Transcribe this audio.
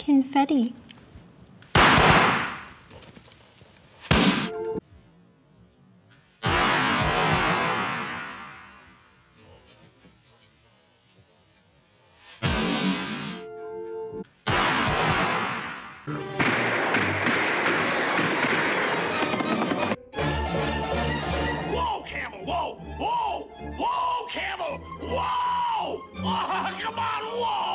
Confetti. Whoa, Camel! Whoa! Whoa! Whoa, Camel! Whoa! Oh, come on, whoa!